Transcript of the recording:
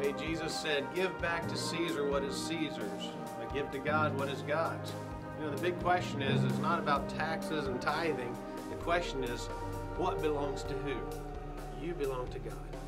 Hey, Jesus said, give back to Caesar what is Caesar's, but give to God what is God's. You know, the big question is, it's not about taxes and tithing. The question is, what belongs to who? You belong to God.